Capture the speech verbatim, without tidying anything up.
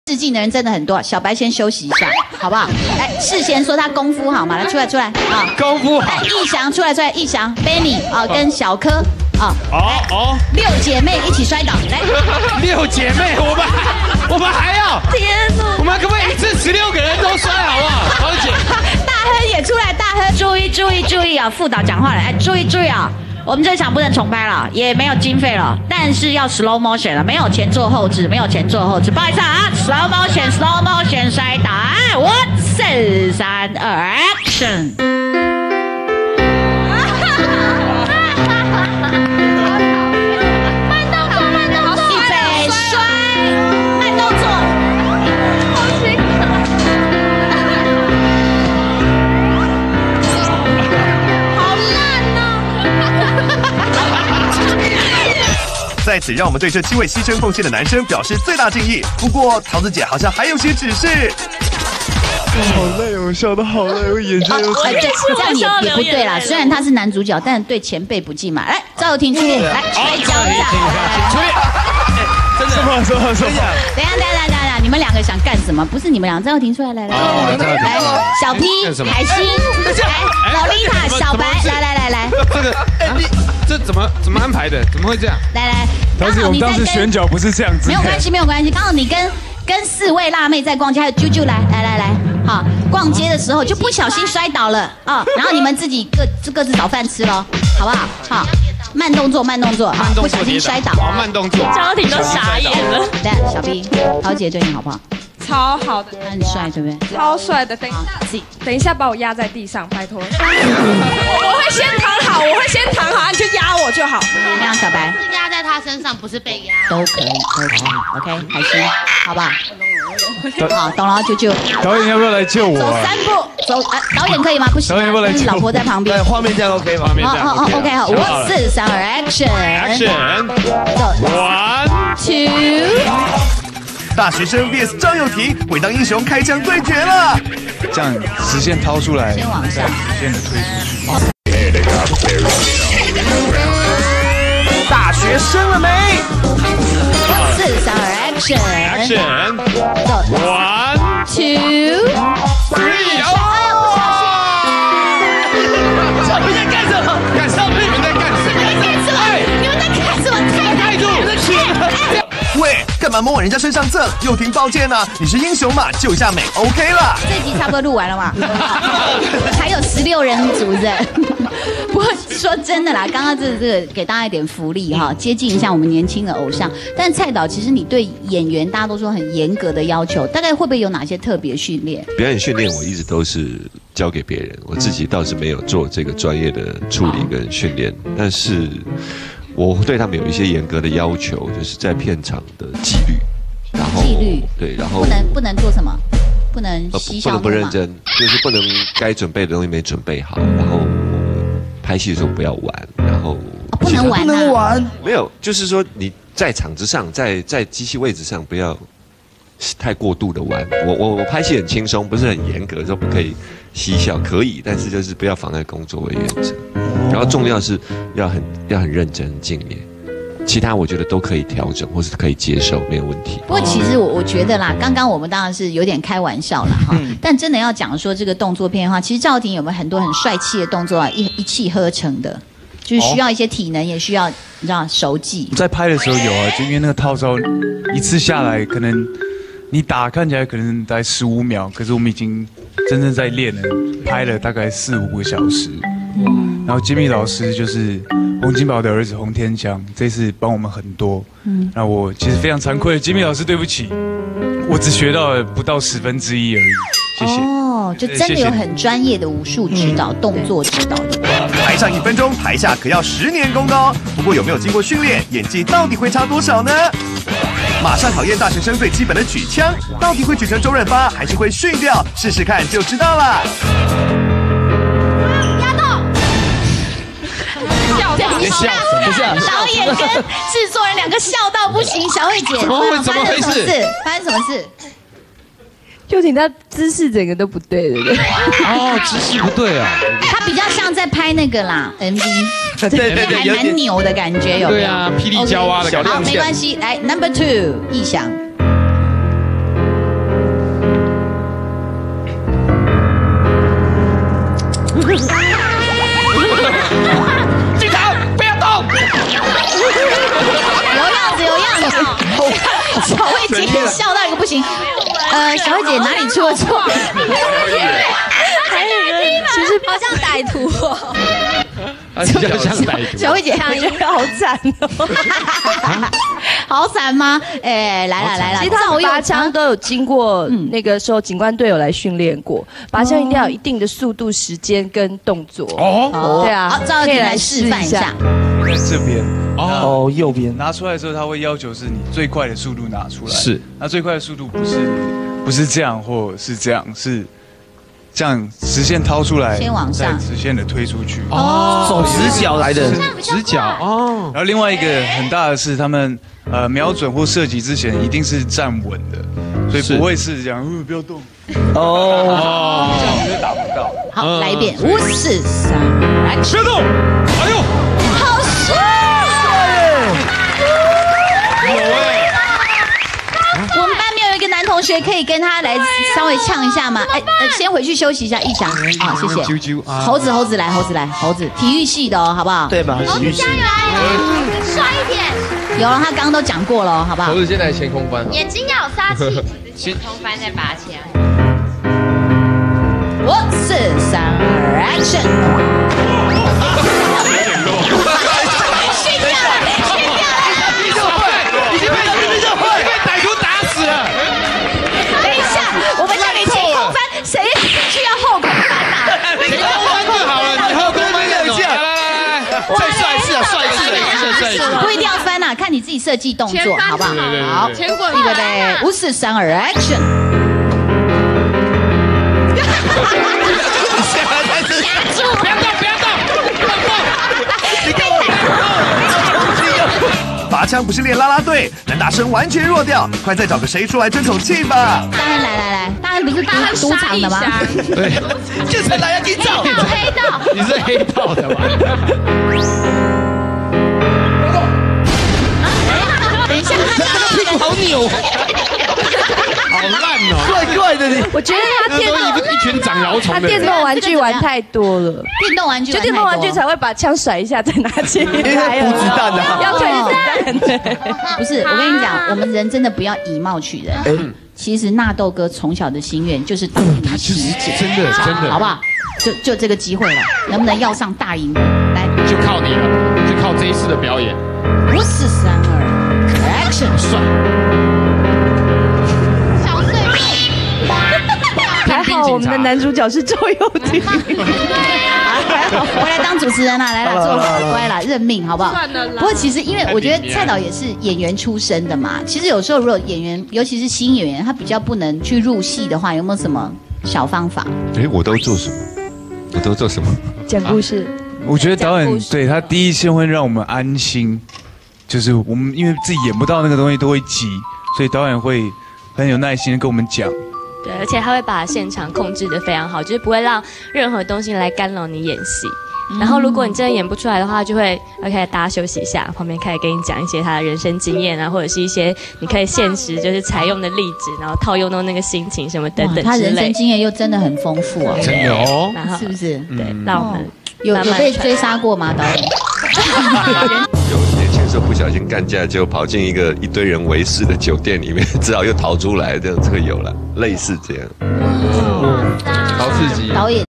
致敬的人真的很多，小白先休息一下，好不好？来，世贤说他功夫好嘛，来出来出来啊！ 功夫好。 来，逸翔出来出来，逸翔 ，Benny 啊，跟小柯啊， 哦哦， 六姐妹一起摔倒，来， 六姐妹，我们我们还要， 天哪， 我们可不可以一次十六个人都摔好不好？好姐， 大亨也出来，大亨注意注意注意啊！副导讲话了，哎，注意注意啊！我们这场不能重拍了，也没有经费了，但是要 slow motion 了，没有前做后置，没有前做后置，不好意思啊 ，slow motion slow motion 摔倒，五四三二 action。慢动作，慢动作，预备摔，慢动作。好辛苦。好烂哦！ 在此，让我们对这七位牺牲奉献的男生表示最大敬意。不过，桃子姐好像还有些指示。 好累，我笑得好累，我眼睛又哎，对，这样也也不对啦。虽然他是男主角，但对前辈不敬嘛。来，赵又廷出列，来来教一下。 出列。真的， 什么什么什么？ 等一下，等一下，等一下，你们两个想干什么？不是你们俩，赵又廷出来，来来来，来，小 P、海星，来，洛丽塔、小白，来来来来。 这个，哎，你这怎么怎么安排的？怎么会这样？ 来来， 但是我们当时选角不是这样子。 没有关系，没有关系。刚好你跟跟四位辣妹在逛街，还有啾啾来来来来，好，逛街的时候就不小心摔倒了啊，然后你们自己各各自找饭吃咯，好不好？好，慢动作，慢动作， 慢动作， 不小心摔倒， 好，慢动作， 家庭都傻眼了。 来，小 B， 桃姐对你好不好？ 超好的， 很帅，对不对？ 超帅的。等一下，等一下把我压在地上，拜托。我会先躺好，我会先躺好，你就压我就好。 怎么样，小白？ 是压在他身上，不是被压。 都可以，都可以 ，OK， 海星，好不好？好，懂了，舅舅。 导演要不要来救我？ 走三步，走啊！导演可以吗？不行， 导演要不要来救我？ 老婆在旁边。 画面这样 OK 吗？ 画面这样 OK 好，五四三二 ，Action， 走 ，One two。 大学生 V S 赵又廷，伟当英雄开枪对决了。 这样直线掏出来， 先往上， 直线的推出去。 大学生了没？ 四三二 ，Action， 走 ，One two three。 少平在干什么？ 干少平，你们在干什么？ 你们在干什么？太态度， 喂，干嘛摸往人家身上蹭？又廷抱歉啊，你是英雄嘛，救一下美 OK 了。 这集差不多录完了嘛？还有十六人组是。不过说真的啦，刚刚这这个给大家一点福利哈，接近一下我们年轻的偶像。但蔡导，其实你对演员大家都说很严格的要求，大概会不会有哪些特别训练？ 表演训练我一直都是交给别人，我自己倒是没有做这个专业的处理跟训练，但是我对他们有一些严格的要求，就是在片场的纪律，然后纪律对， 然后不能不能做什么，不能嬉笑怒骂， 不能不认真，就是不能该准备的东西没准备好，然后拍戏的时候不要玩，然后、 哦、不能玩、啊，不能玩， 没有，就是说你在场子上，在在机器位置上不要太过度的玩。我我我拍戏很轻松，不是很严格，说不可以嬉笑，可以，但是就是不要妨碍工作为原则。然后重要是要很要很认真、很敬业，其他我觉得都可以调整，或是可以接受，没有问题。 不过其实我我觉得啦，刚刚我们当然是有点开玩笑了哈，嗯、但真的要讲说这个动作片的话，其实赵又廷有没有很多很帅气的动作啊，一一气呵成的，就是需要一些体能，也需要你知道熟技。 在拍的时候有啊，就因为那个套招一次下来，可能你打看起来可能大概十五秒，可是我们已经真正在练了，拍了大概四五个小时。嗯、然后吉米老师就是洪金宝的儿子洪天祥，这次帮我们很多。嗯，那我其实非常惭愧，吉米老师对不起，我只学到了不到十分之一而已。谢谢。 哦，就真的有很专业的武术指导、嗯、动作指导的。 台上一分钟，台下可要十年功的哦。不过有没有经过训练，演技到底会差多少呢？马上考验大学生最基本的举枪，到底会举成周润发，还是会训掉？试试看就知道了。 等一下，等一下，导演跟制作人两个笑到不行。小慧姐， 怎么会？怎么回事？ 发生什么事？ 就听他姿势整个都不对，对不对？ 哦，姿势不对啊。 他比较像在拍那个啦 M V， 对对对， 还蛮扭的感觉，有没有？ 对啊，霹雳娇娃的感觉。 好，没关系，来 Number Two， 逸翔。 行。呃，小慧姐哪里出了错？ 其实好像歹徒哦。 比较像歹徒。 小慧姐， 我觉得好惨哦。 好惨吗？哎，来了来了， 其实他们拔枪都有经过那个时候警官队友来训练过，拔枪一定要有一定的速度、时间跟动作。 哦， 对啊， 好，赵姐来示范一下。 在这边哦，右边拿出来的时候，他会要求是你最快的速度拿出来。 是， 那最快的速度不是不是这样，或是这样，是这样直线掏出来， 先往上， 再直线的推出去。 哦，手直角来的， 直角哦。 然后另外一个很大的是，他们呃瞄准或射击之前一定是站稳的，所以不会是这样，呃不要动。 哦， 这样你就打不到。 好，来一遍，五四三，来， 不要动！哎呦， 好帅！ 有哎。 我们班没有一个男同学可以跟他来稍微呛一下吗？哎，先回去休息一下，一翔，好，谢谢。 啾啾啊！ 猴子，猴子来，猴子来，猴子，体育系的哦，好不好？ 对吧？体育系。 帅一点， 有了，他刚刚都讲过了，好不好猴？子现在前空翻， 眼睛要有杀气，先空翻再拔枪。 五四三二 ，Action！ 训掉了，训掉了！ 你就会，你就会，你就会被歹徒打死了。 等一下，我们叫你前空翻，谁需要后空翻啊？ 你后翻就好了，你后空翻就这样。来来来，再帅一次啊，帅一次，再帅一次。 不一定要翻呐，看你自己设计动作，好不好？好， 前滚预备备，五四三二 ，Action！ 不要动，不要动，动动！ 拔枪不是练啦啦队，男大生完全弱掉，快再找个谁出来争口气吧！ 大汉来来来，大汉不是赌赌场的吗？ 对， 这才来要紧走。 黑道， 你是黑道的吧？ 等一下， 屁股好扭， 好烂哦！ 怪怪的你。 我觉得他电都一动一群长摇虫的人。 他电动玩具玩太多了， 电动玩具， 就电动玩具才会把枪甩一下再拿起来， 因为补子弹啊要退子弹。 不是，我跟你讲，我们人真的不要以貌取人。其实纳豆哥从小的心愿就是当一名体检， 真的真的好不好？就就这个机会了，能不能要上大荧幕？来， 就靠你了，就靠这一次的表演。 五四三二 ，Action！ 帅！ 小碎步。 还好我们的男主角是周佑廷。 我来当主持人啦，来啦，坐好，乖啦，认命好不好？ 算了啦不过其实因为我觉得蔡导也是演员出身的嘛，其实有时候如果演员，尤其是新演员，他比较不能去入戏的话，有没有什么小方法？ 哎，我都做什么？我都做什么？ 讲故事。 我觉得导演讲故事对他第一线会让我们安心，就是我们因为自己演不到那个东西都会急，所以导演会很有耐心的跟我们讲。 对，而且他会把现场控制得非常好，就是不会让任何东西来干扰你演戏。然后如果你真的演不出来的话，就会 OK， 大家休息一下，旁边开始跟你讲一些他的人生经验啊，或者是一些你可以现实就是采用的例子，然后套用到那个心情什么等等之类。 他人生经验又真的很丰富哦， 真的哦， 然后是不是？ 对，让我们有慢慢传有被追杀过吗？导演？ 有年轻时候不小心干架，就跑进一个一堆人围视的酒店里面，只好又逃出来，这样这个有了，类似这样。 好刺激。 导演。